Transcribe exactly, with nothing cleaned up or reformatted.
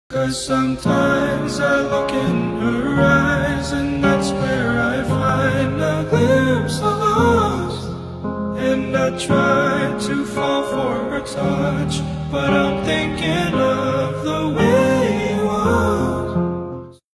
'Cause sometimes I look in her eyes, and that's where I find a glimpse of us. And I try to fall for her touch, but I'm thinking of